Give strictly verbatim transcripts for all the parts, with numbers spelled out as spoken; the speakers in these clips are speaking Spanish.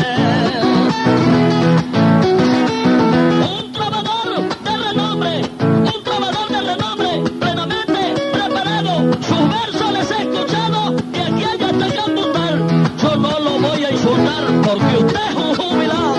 Un trovador de renombre, un trovador de renombre, plenamente preparado. Sus versos les he escuchado y aquí hay hasta que apuntar. Yo no lo voy a insultar porque usted es un jubilado.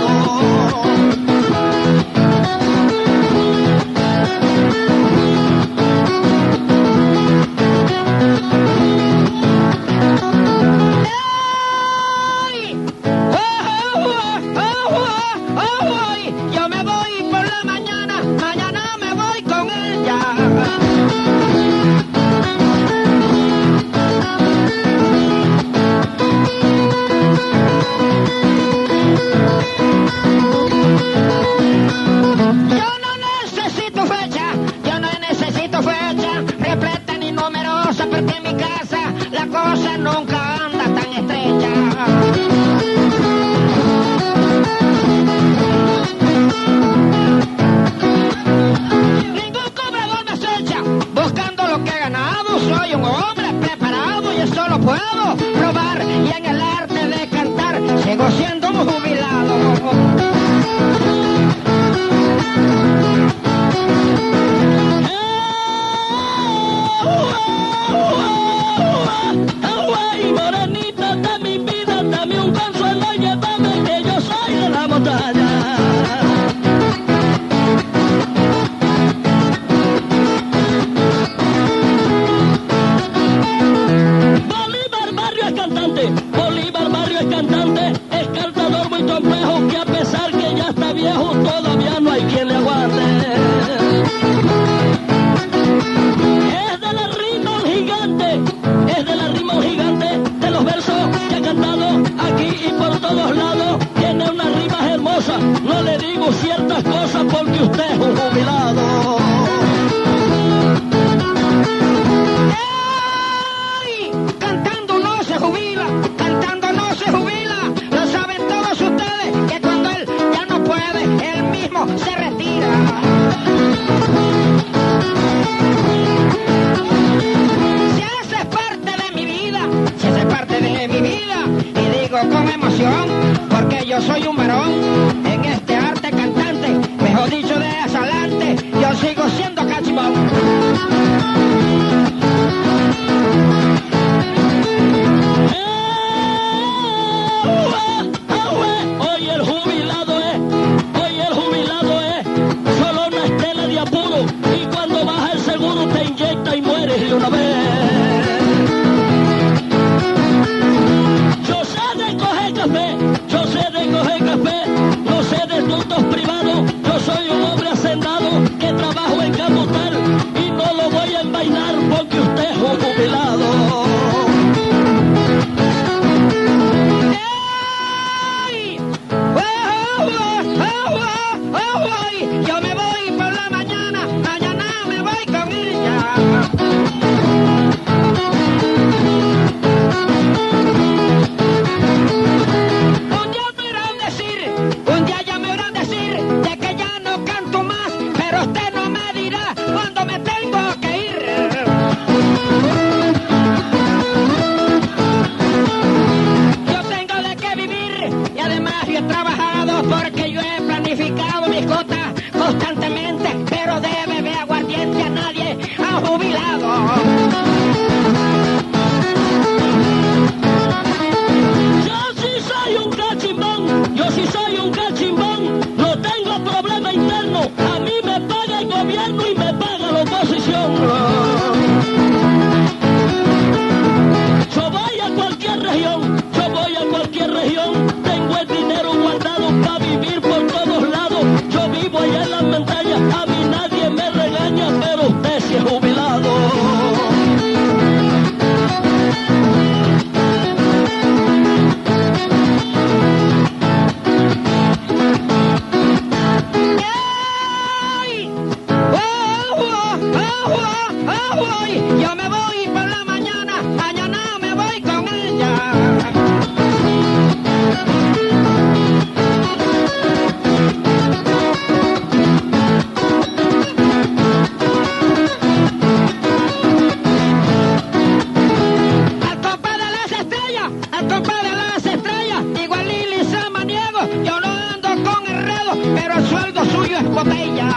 botella.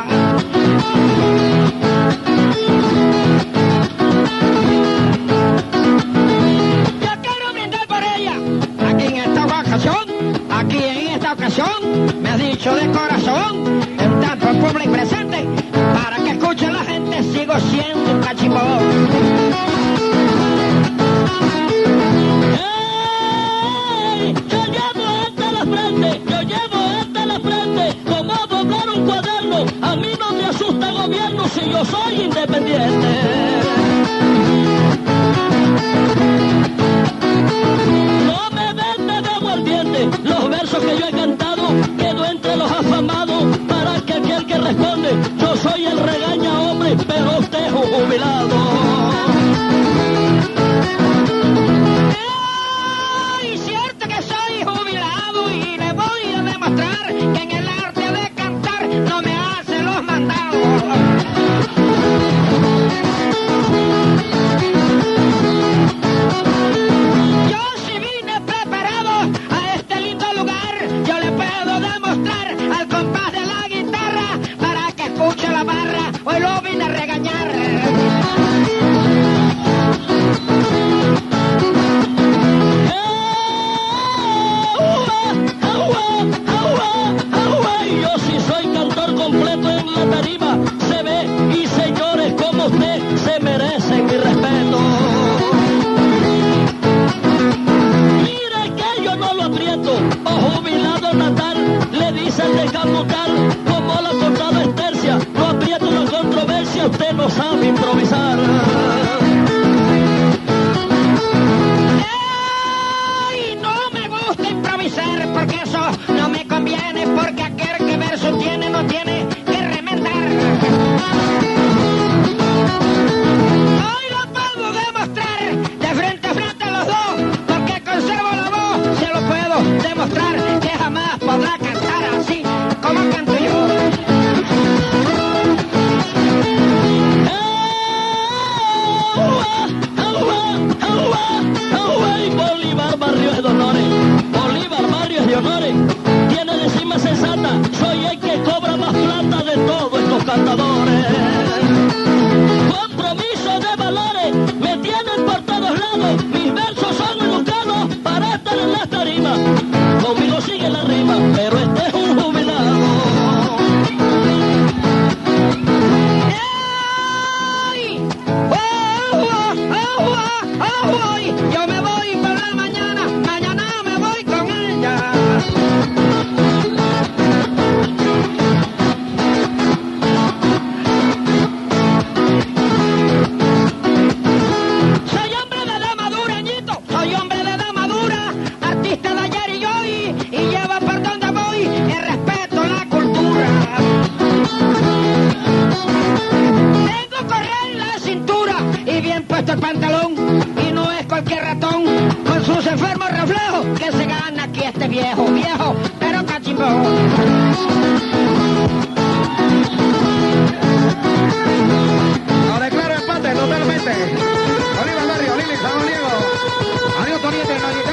Yo quiero brindar por ella, aquí en esta ocasión, aquí en esta ocasión, me ha dicho de corazón, en tanto el público presente, para que escuche la gente, sigo siendo un cachimbón. ¡Ey! Yo llevo hasta la frente, yo llevo hasta la frente, como doblar un cuaderno, a mí no me asusta gobierno si yo soy independiente. No me vende de aguardiente, los versos que yo he cantado quedo entre los afamados, para que aquel que responde, yo soy el regaña hombre, pero usted es un jubilado. Ay, cierto que soy jubilado y le voy a demostrar que en el arte de cantar no me hace los mandados. Yo si vine preparado a este lindo lugar, yo le puedo demostrar al compás de la guitarra para que escuche la barra, hoy lo vine a regañar. Yo sí soy cantor completo en la tarima, se ve, y señores como usted se merecen mi respeto. Mire que yo no lo aprieto, o jubilado natal, le dicen de camutal, como la cortada es tercia, no aprieto una controversia, usted no sabe improvisar. ¡Ay! No me gusta improvisar porque eso no me conviene, porque aquel que verso tiene no tiene que remendar. Hoy lo puedo demostrar de frente a frente a los dos, porque conservo la voz, se lo puedo demostrar que jamás podrá cantar así como canto yo. Bolívar Barrios de Honores, Bolívar Barrios de Honores, tiene de cima sensata, soy el que cobra más plata de todos estos cantadores. Compromiso de valores, me tienen por todos lados, mis versos son educados para estar en las tarimas. Conmigo sigue la rima, pero este es un jubilado. ¡Ay! ¡Oh, oh, oh, oh, oh, oh! Yo me voy por la mañana, mañana me voy con ella. Soy hombre de dama dura, ñito, soy hombre de dama dura, artista de ayer y hoy, y llevo por donde voy el respeto, la cultura. Tengo correa en la cintura y bien puesto el pantalón, y no es cualquier ratón con sus enfermos reflejos que se gana aquí este viejo, viejo, pero cachimbón. Lo declaro empate totalmente. Bolívar Barrio, Lili, San Diego. Adiós, Toniente,